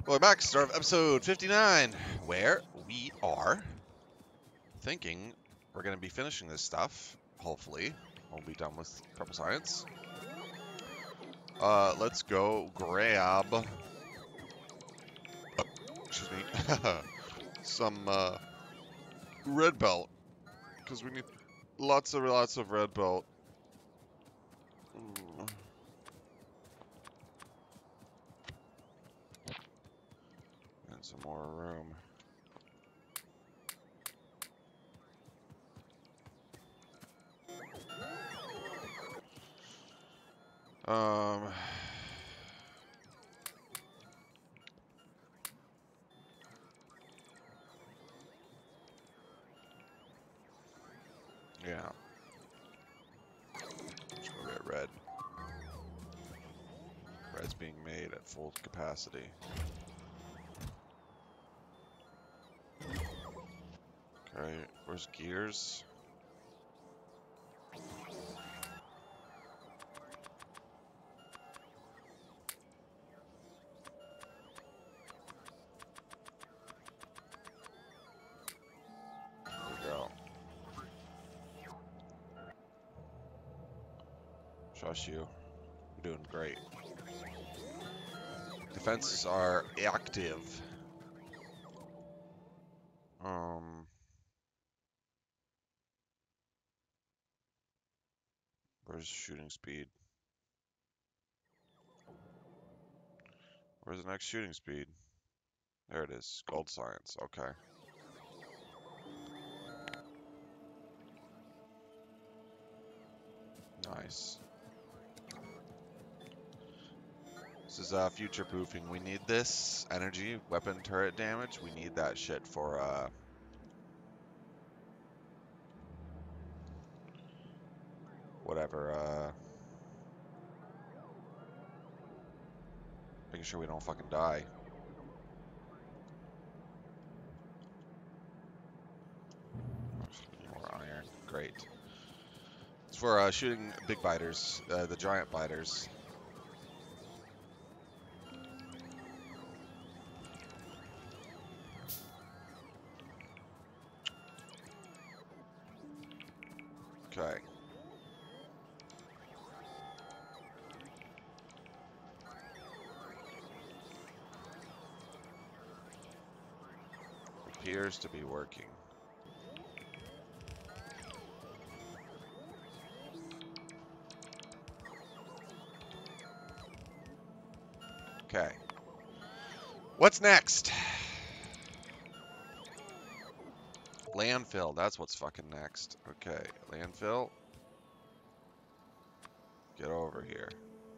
Welcome back, start of episode 59, where we are thinking we're going to be finishing this stuff. Hopefully, we'll be done with Purple Science. Let's go grab, excuse me, some red belt, because we need lots of red belt. And some more room. Yeah. Let's go get red. Red's being made at full capacity. Okay, where's gears? Trust you. You're doing great. Defenses are active. Where's shooting speed? Where's the next shooting speed? There it is. Gold Science. Okay. Nice. This is future proofing. We need this energy, weapon turret damage. We need that shit for whatever, making sure we don't fucking die. More iron. Great. It's for shooting big biters, the giant biters. Okay. Appears to be working. Okay. What's next? Landfill. That's what's fucking next. Okay. Landfill. Get over here.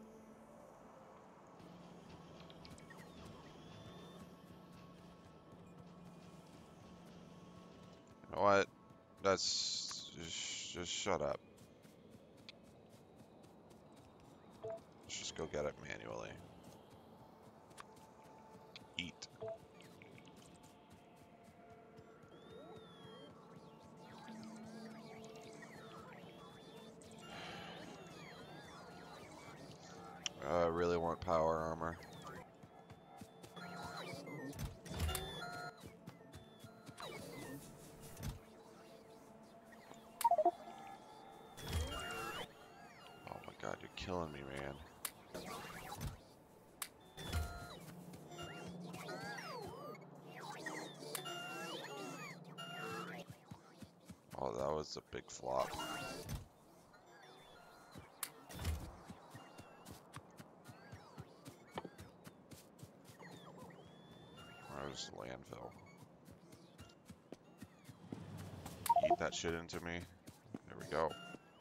You know what? That's just shut up. Let's just go get it manually. Eat. I really want power armor. Oh my god, you're killing me, man. Oh, that was a big flop. Where's the landfill? Eat that shit into me. There we go.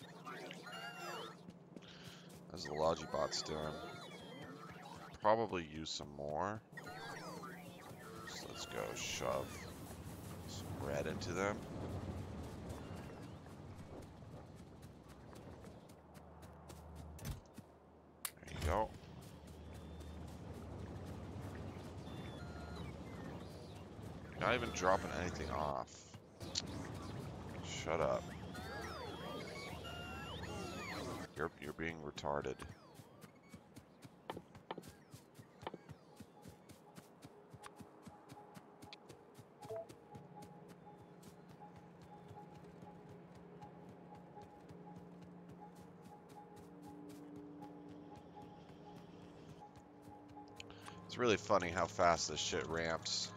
As the Logibot's doing. Probably use some more. So let's go shove some red into them. There you go. Not even dropping anything off. Shut up. You're being retarded. It's really funny how fast this shit ramps.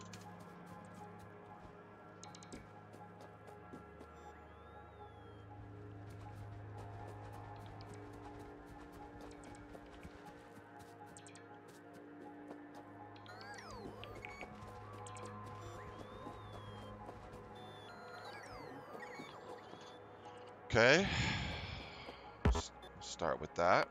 Okay. Start with that.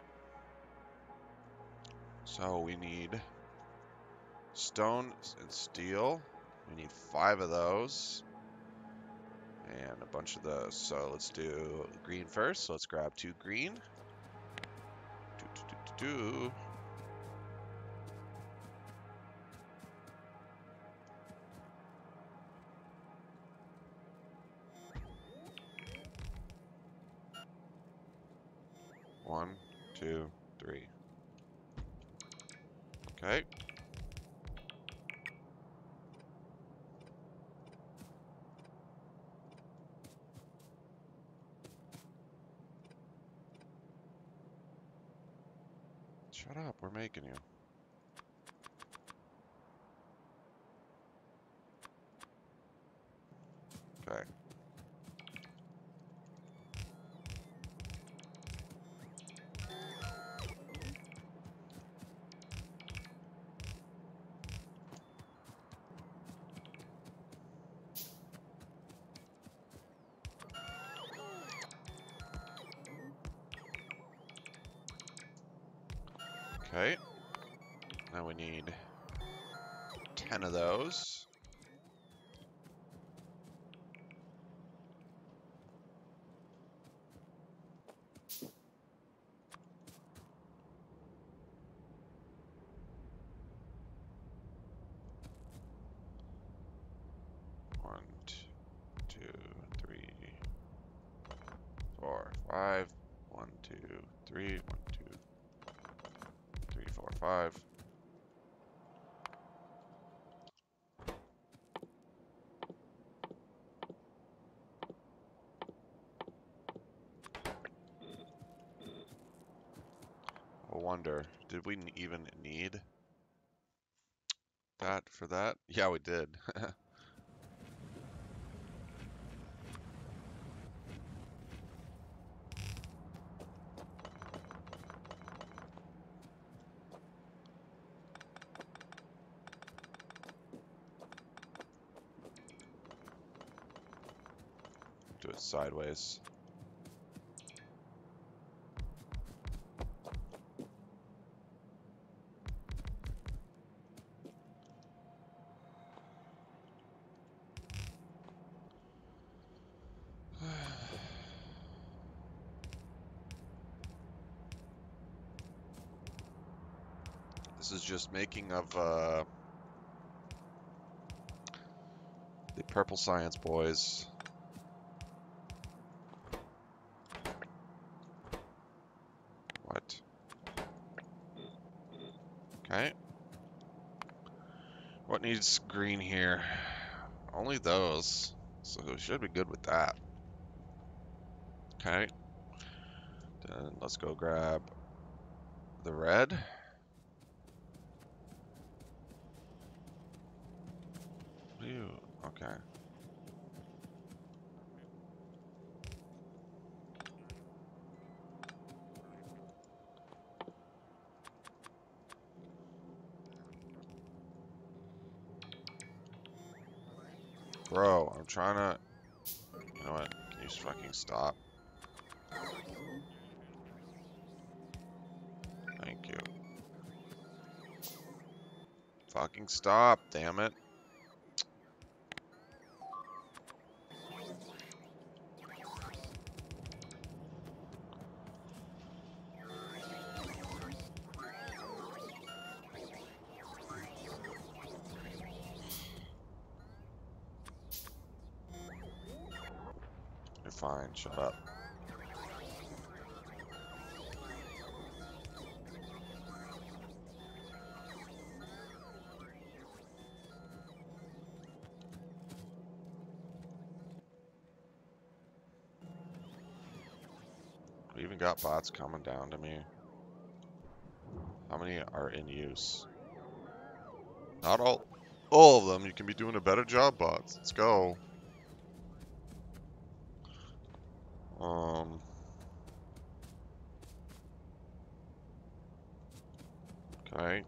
So we need stone and steel. We need 5 of those. And a bunch of those. So let's do green first. So let's grab 2 green. Do. 1, 2, 3. Okay. Shut up, we're making you. Okay. Okay. Now we need 10 of those. One, two, 3, 4, 5. 1, 2, 3. 1, 2, 3, 4, 5. I wonder, did we even need that for that? Yeah, we did. Do it sideways. This is just making of the Purple Science Boys. What? Okay. What needs green here? Only those. So we should be good with that. Okay. Then let's go grab the red. Ew. Okay. Bro, I'm trying to... You know what? Can you just fucking stop? Thank you. Fucking stop, damn it. You're fine, shut up. We even got bots coming down to me. How many are in use? Not all of them. You can be doing a better job, bots. Let's go. Okay.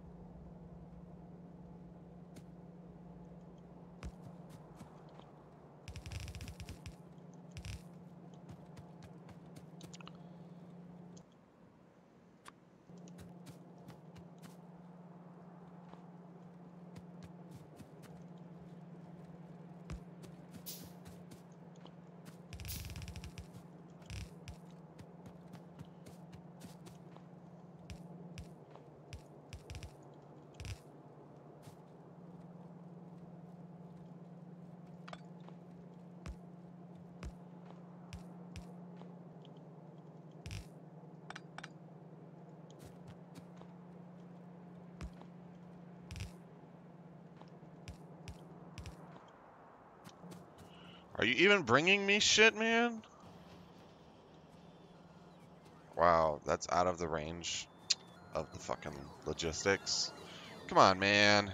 Are you even bringing me shit, man? Wow, that's out of the range of the fucking logistics. Come on, man.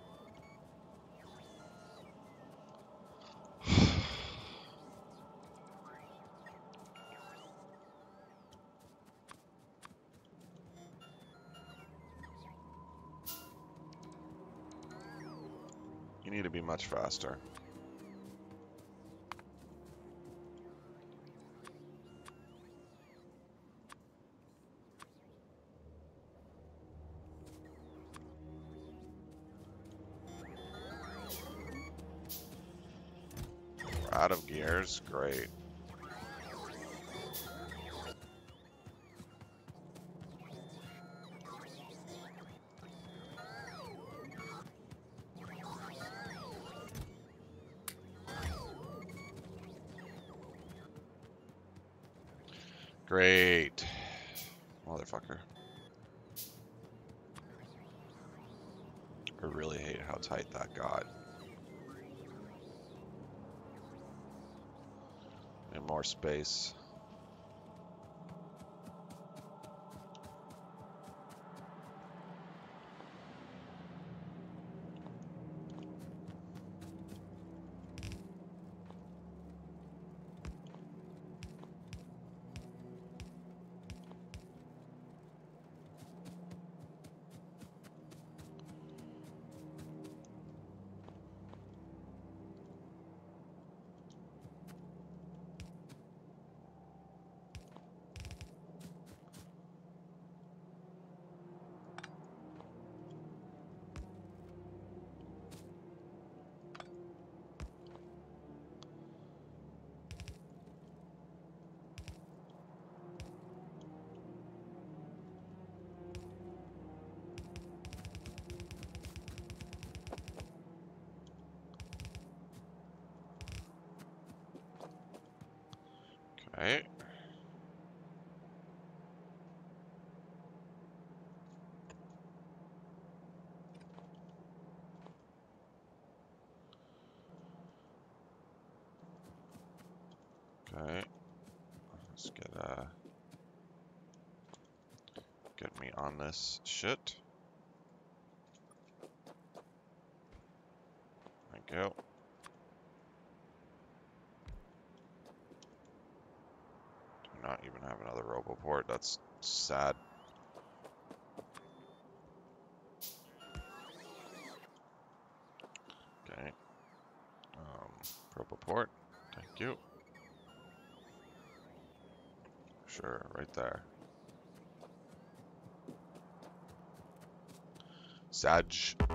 You need to be much faster. We're out of gears. Great. Great. Motherfucker. I really hate how tight that got. And more space. Okay. Okay. Let's get me on this shit. Thank you. Do not even have another RoboPort. That's sad. Okay. RoboPort. Thank you. Sure, right there. Sag.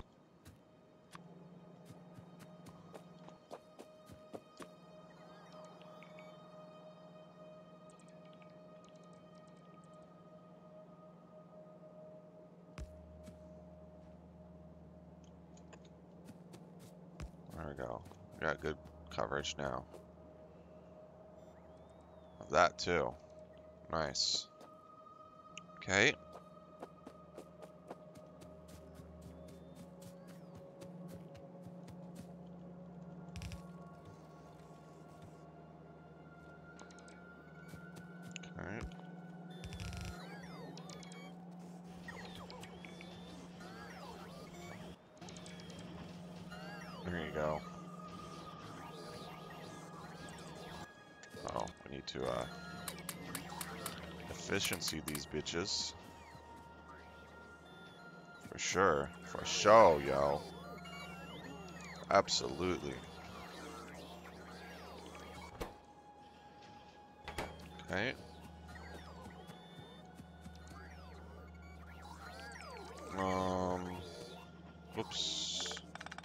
There we go. We got good coverage now. Of that too. Nice. Okay. Okay. There you go. Oh, we need to efficiency these bitches. For sure. For sure, yo. Absolutely. Okay. Whoops.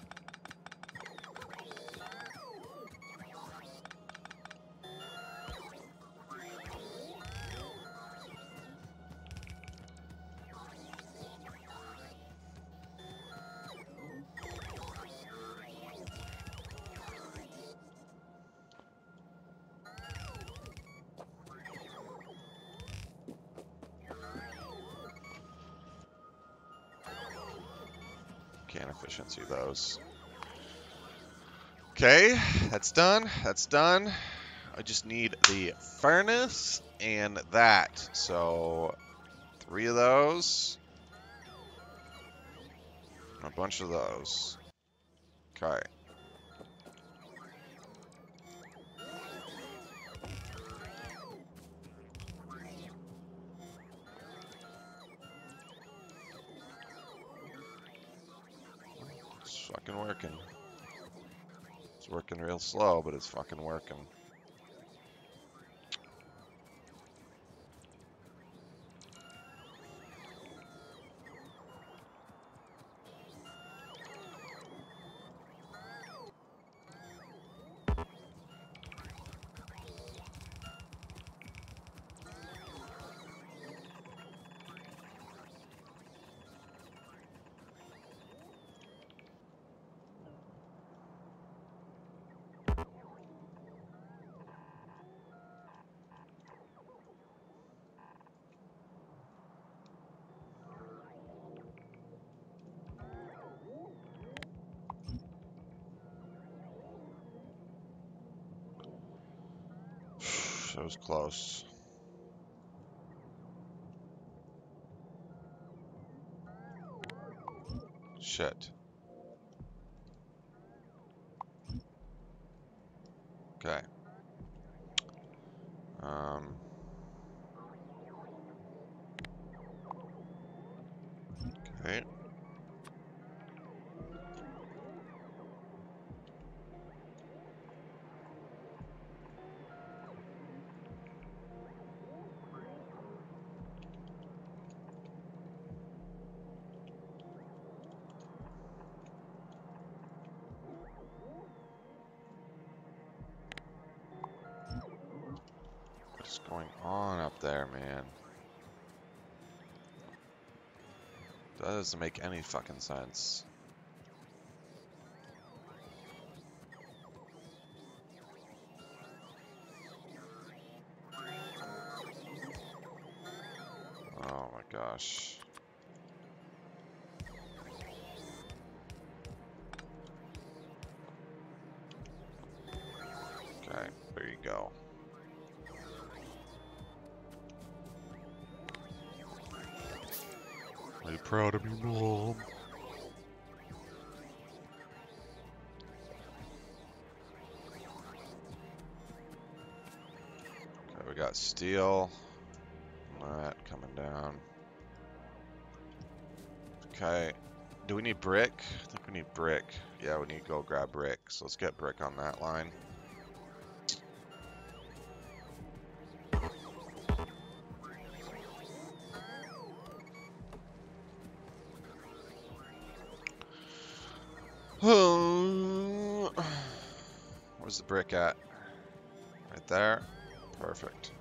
Can't efficiency those. Okay, that's done. That's done. I just need the furnace and that. So 3 of those. A bunch of those. Okay. It's fucking working. It's working real slow, but it's fucking working. That was close. Shit. Okay. Okay. What's going on up there, man? That doesn't make any fucking sense. Oh my gosh. Okay, there you go. Are you proud of me, Mom? Okay, we got steel. That coming down. Okay. Do we need brick? I think we need brick. Yeah, we need to go grab brick. So let's get brick on that line. Where's the brick at? Right there. Perfect.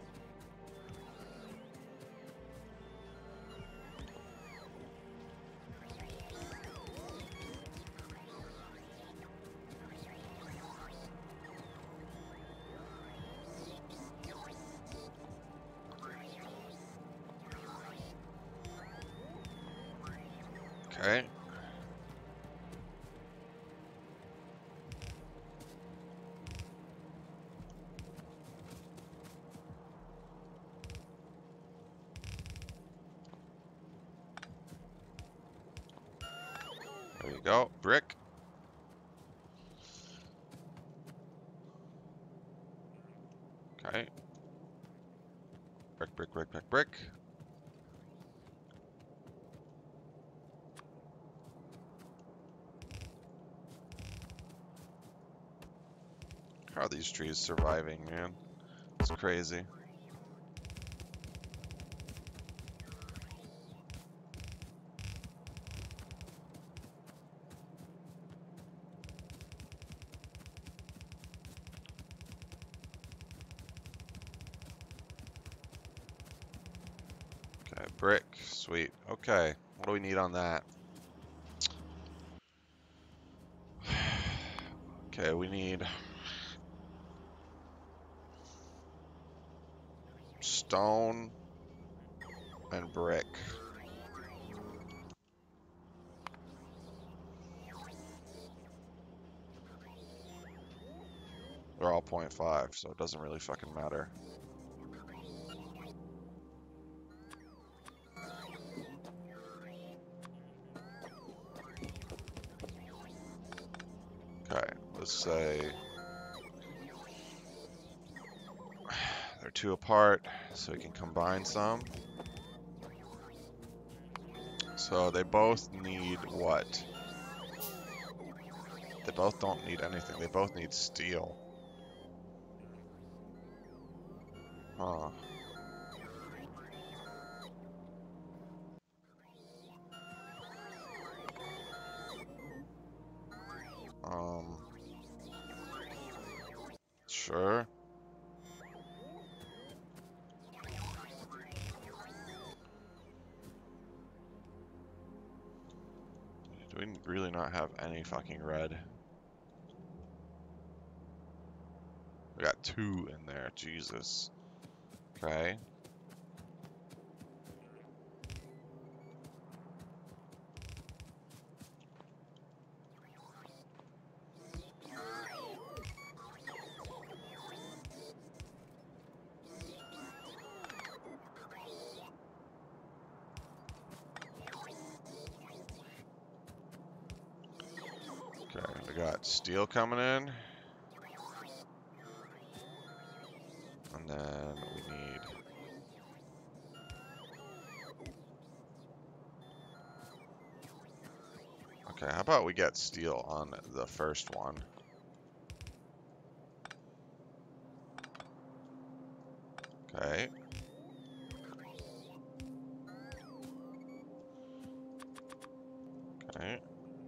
Okay. There you go. Brick. Okay. Brick, brick, brick, brick, brick. How are these trees surviving, man? It's crazy. Okay, brick. Sweet. Okay. What do we need on that? Okay, we need stone and brick. They're all 0.5, so it doesn't really fucking matter. Okay, let's say they're 2 apart, so we can combine some. So they both need what? They both don't need anything. They both need steel. Huh. Sure. Do we really not have any fucking red? We got 2 in there. Jesus. Okay. Okay, we got steel coming in. And then we need... Okay, how about we get steel on the first one? Okay. Okay.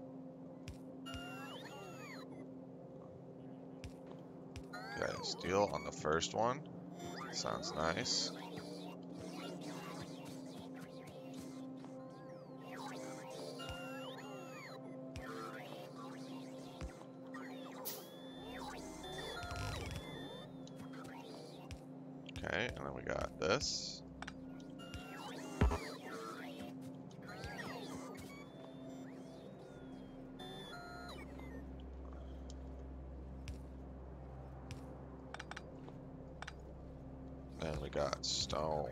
Okay, steel on the first one. Sounds nice. Okay, and then we got this. And we got stone.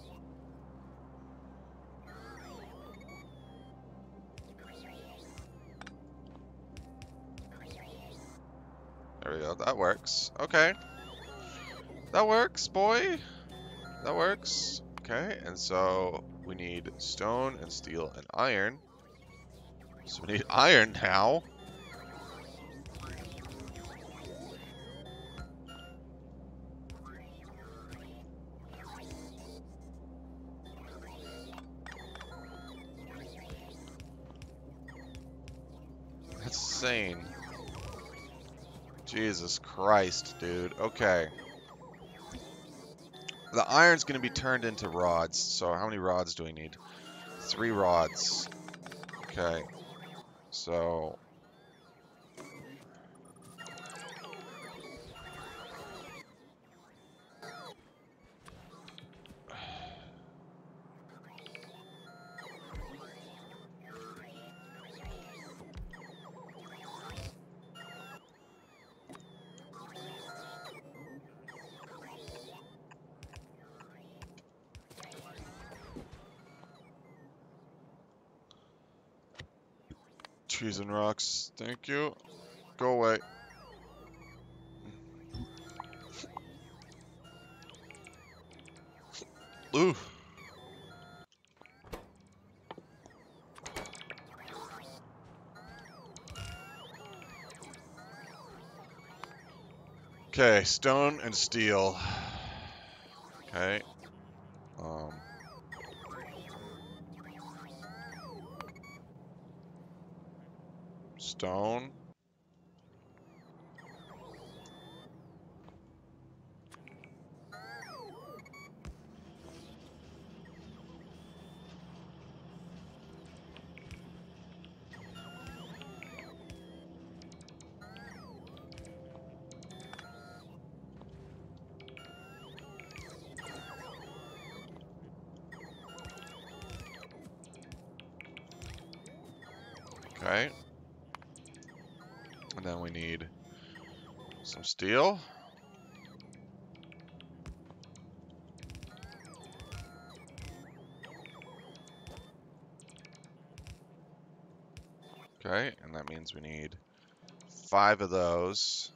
There we go, that works. Okay. That works, boy. That works. Okay, and so we need stone and steel and iron. So we need iron now. That's insane. Jesus Christ, dude. Okay. The iron's going to be turned into rods. So how many rods do we need? 3 rods. Okay. So... Cheese and rocks. Thank you. Go away. Ooh. Okay, stone and steel. Okay. Stone. Okay. And then we need some steel. Okay, and that means we need 5 of those.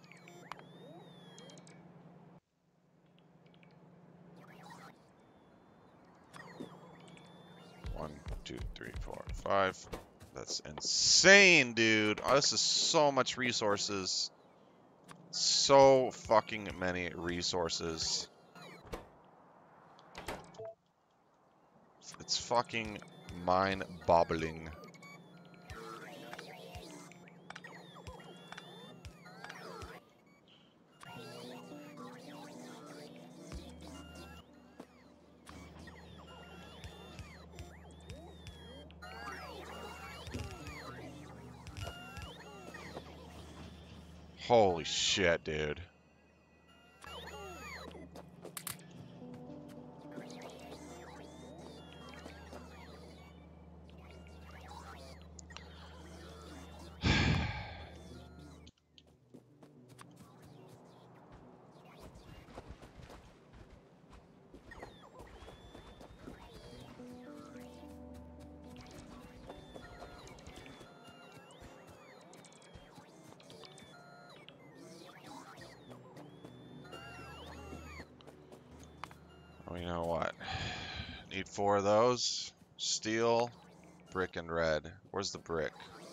One, 2, 3, 4, 5. That's insane, dude. Oh, this is so much resources. So fucking many resources. It's fucking mind-boggling. Holy shit, dude. Oh, you know what? Need 4 of those. Steel, brick, and red. Where's the brick?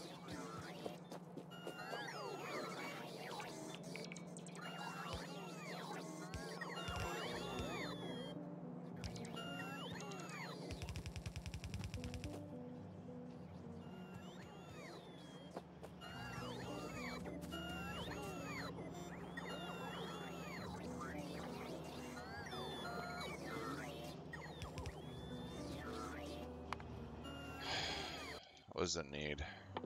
What does it need?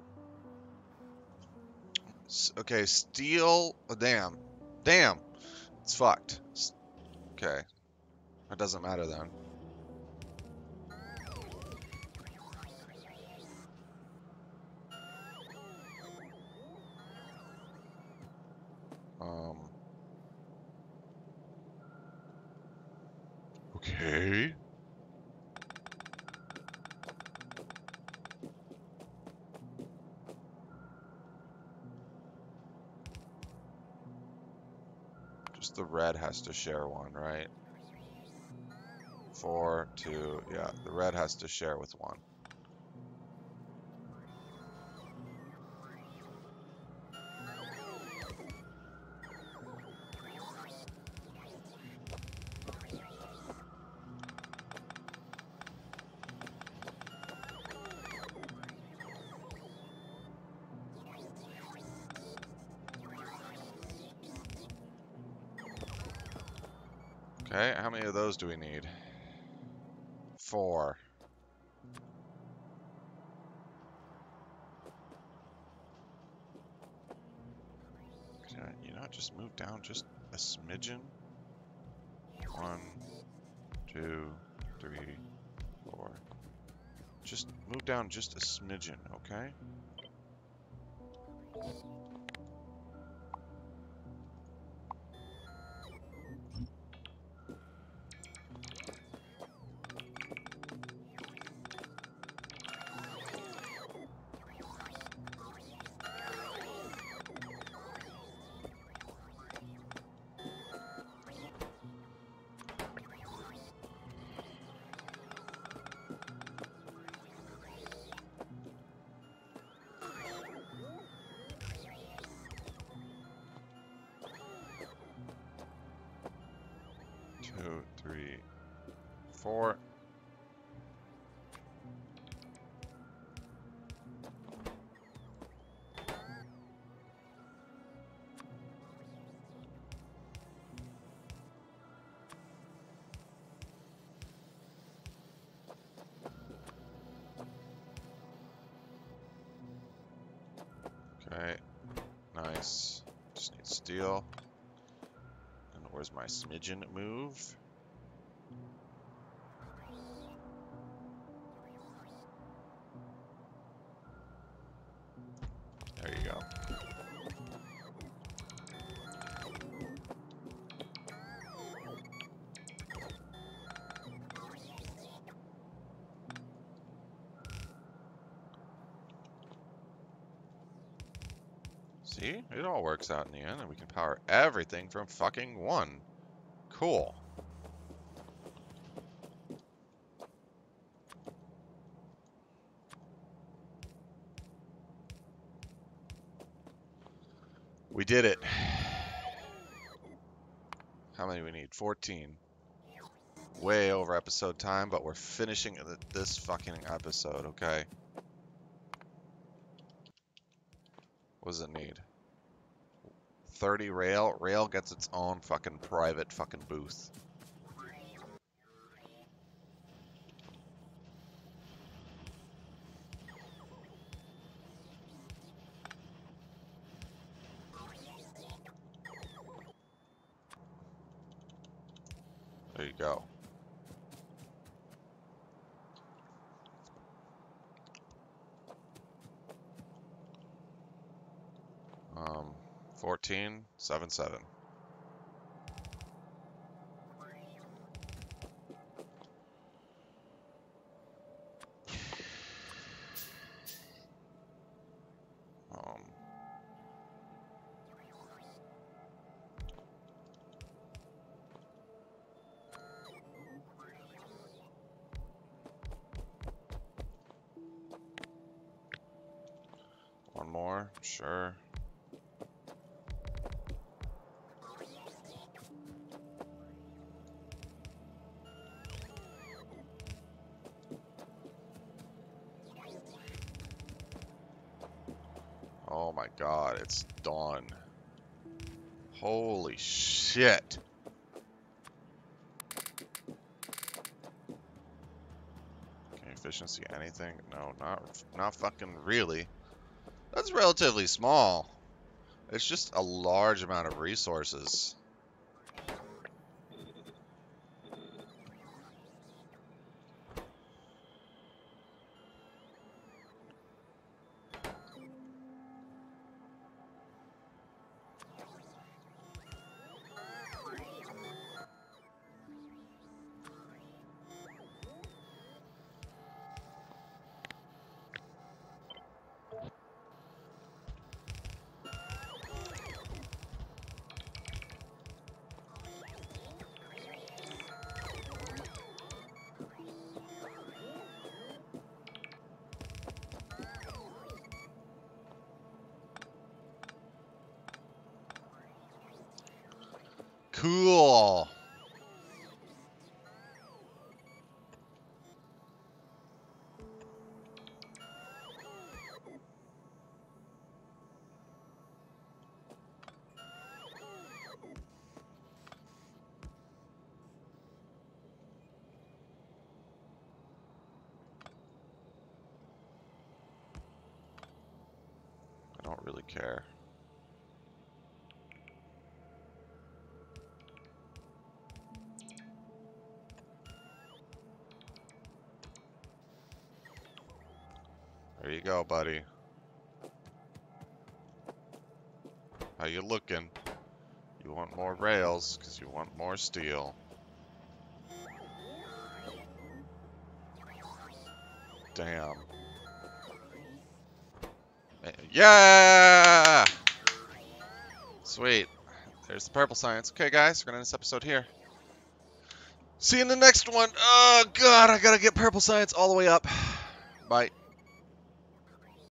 Okay, steel. Oh, damn. Damn. It's fucked. Okay. That doesn't matter then. Okay. Just the red has to share one, right? 4, 2, yeah, the red has to share with 1. Okay, how many of those do we need? 4. Can I, you know, just move down just a smidgen? 1, 2, 3, 4. Just move down just a smidgen, okay? 2, 3, 4. Okay, nice. Just need steel. And where's my smidgen move? There you go. See? It all works out in the end, and we can power everything from fucking 1. Cool. We did it. How many we need? 14. Way over episode time, but we're finishing this fucking episode, okay? What does it need? 30 rail? Rail gets its own fucking private fucking booth. There you go. Um, 14, 7, 7. One more, sure. Oh my god, it's done. Holy shit. Okay, efficiency, anything? No, not fucking really. That's relatively small. It's just a large amount of resources. Cool. I don't really care. There you go, buddy. How you looking? You want more rails, because you want more steel. Damn. Yeah! Sweet. There's the purple science. Okay, guys, we're going to end this episode here. See you in the next one. Oh, God, I got to get purple science all the way up. Bye.